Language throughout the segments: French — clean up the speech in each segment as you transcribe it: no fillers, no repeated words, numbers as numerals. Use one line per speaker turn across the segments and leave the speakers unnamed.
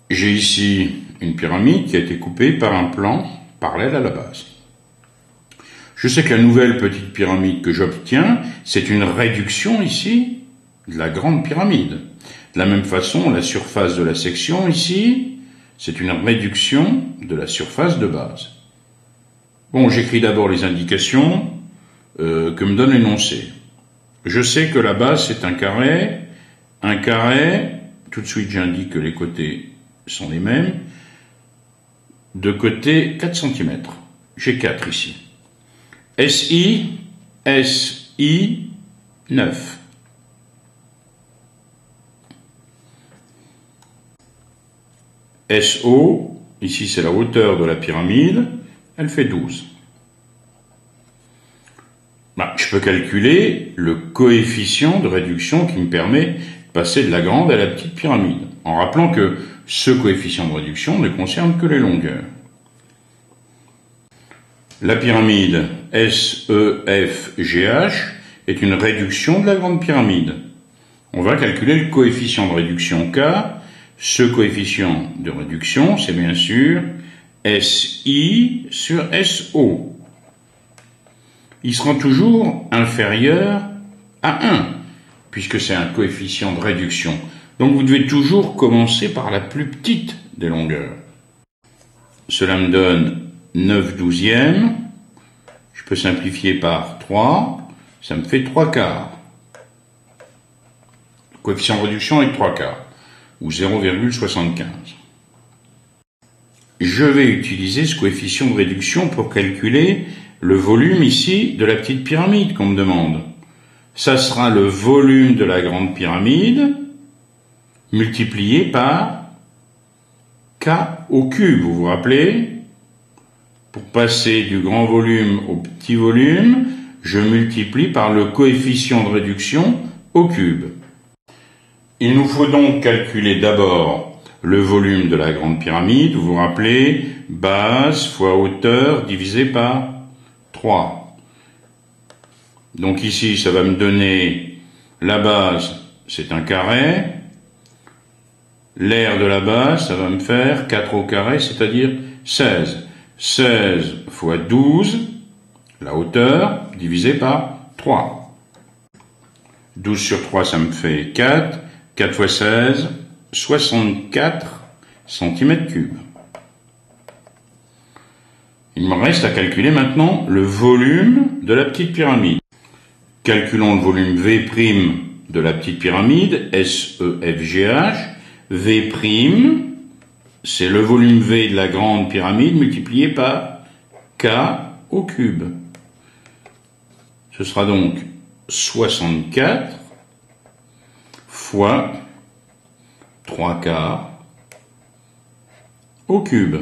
J'ai ici une pyramide qui a été coupée par un plan parallèle à la base. Je sais que la nouvelle petite pyramide que j'obtiens, c'est une réduction ici de la grande pyramide. De la même façon, la surface de la section ici, c'est une réduction de la surface de base. Bon, j'écris d'abord les indications que me donne l'énoncé. Je sais que la base c'est un carré, tout de suite j'indique que les côtés sont les mêmes, de côté 4 cm. J'ai 4 ici. SI 9. SO, ici c'est la hauteur de la pyramide, elle fait 12. Je peux calculer le coefficient de réduction qui me permet de passer de la grande à la petite pyramide, en rappelant que ce coefficient de réduction ne concerne que les longueurs. La pyramide SEFGH est une réduction de la grande pyramide. On va calculer le coefficient de réduction K. Ce coefficient de réduction, c'est bien sûr SI sur SO. Il sera toujours inférieur à 1, puisque c'est un coefficient de réduction. Donc vous devez toujours commencer par la plus petite des longueurs. Cela me donne 9/12. Je peux simplifier par 3, ça me fait 3/4. Le coefficient de réduction est 3/4, ou 0,75. Je vais utiliser ce coefficient de réduction pour calculer le volume ici de la petite pyramide qu'on me demande. Ça sera le volume de la grande pyramide multiplié par K au cube, vous vous rappelez? Pour passer du grand volume au petit volume, je multiplie par le coefficient de réduction au cube. Il nous faut donc calculer d'abord le volume de la grande pyramide, vous vous rappelez, base fois hauteur divisé par 3. Donc ici, ça va me donner la base, c'est un carré. L'aire de la base, ça va me faire 4 au carré, c'est-à-dire 16. 16 fois 12, la hauteur, divisé par 3. 12 sur 3, ça me fait 4. 4 fois 16, 64 cm3. Il me reste à calculer maintenant le volume de la petite pyramide. Calculons le volume V' de la petite pyramide, SEFGH. V', c'est le volume V de la grande pyramide multiplié par K au cube. Ce sera donc 64 fois 3/4 au cube.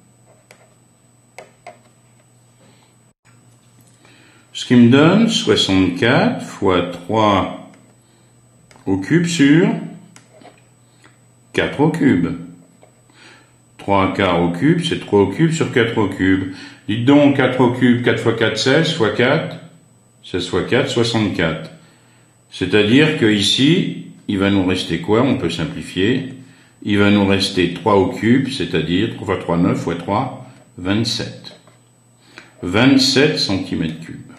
Ce qui me donne 64 fois 3 au cube sur 4 au cube. 3/4 au cube, c'est 3 au cube sur 4 au cube. Dites donc 4 au cube, 4 fois 4, 16, fois 4, 16 fois 4, 64. C'est-à-dire que ici, il va nous rester quoi? On peut simplifier. Il va nous rester 3 au cube, c'est-à-dire 3 fois 3, 9, fois 3, 27. 27 cm3.